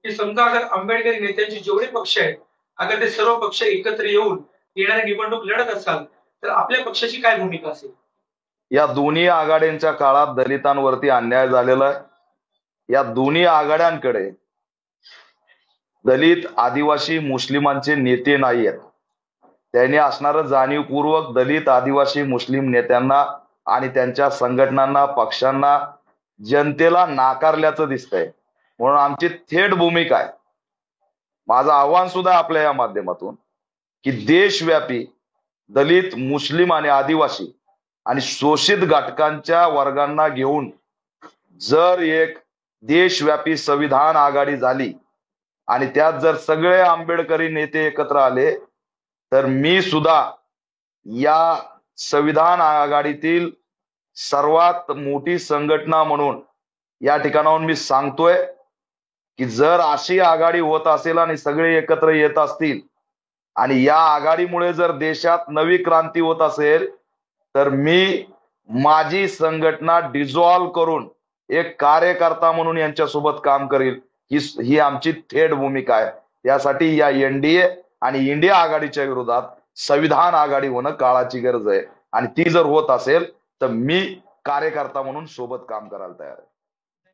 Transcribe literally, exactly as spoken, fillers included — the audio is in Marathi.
की समजा अगर आंबेडकरी नेत्यांचे जेवढे पक्ष आहेत, अगर ते सर्व पक्ष एकत्र येऊन येणारी निवडणूक लढत असाल, तर आपल्या पक्षाची काय भूमिका असेल? या दोन्ही आघाड्यांच्या काळात दलितांवरती अन्याय झालेला आहे. या दोन्ही आघाड्यांकडे दलित, आदिवासी, मुस्लिमांचे नेते नाही आहेत. त्यांनी असणारं जाणीवपूर्वक दलित, आदिवासी, मुस्लिम नेत्यांना आणि त्यांच्या संघटनांना, पक्षांना, जनतेला नाकारल्याचं दिसतंय. म्हणून आमची थेट भूमिका आहे. माझं आव्हान सुद्धा आपल्या या माध्यमातून की देशव्यापी दलित, मुस्लिम आणि आदिवासी आणि शोषित घटकांच्या वर्गांना घेऊन जर एक देशव्यापी संविधान आघाडी झाली आणि त्यात जर सगळे आंबेडकरी नेते एकत्र आले, तर मी सुद्धा या संविधान आघाडीतील सर्वात मोठी संघटना म्हणून या ठिकाणाहून मी सांगतोय की जर अशी आघाडी होत असेल आणि सगळे एकत्र येत असतील आणि या आघाडीमुळे जर देशात नवी क्रांती होत असेल, तर मी माझी संघटना डिझॉल्व्ह करून एक कार्यकर्ता म्हणून यांच्यासोबत काम करेल. ही ही आमची थेट भूमिका आहे. यासाठी या एनडीए आणि इंडिया आघाडीच्या विरोधात संविधान आघाडी होणं काळाची गरज आहे आणि ती जर होत असेल तर मी कार्यकर्ता म्हणून सोबत काम करायला तयार आहे.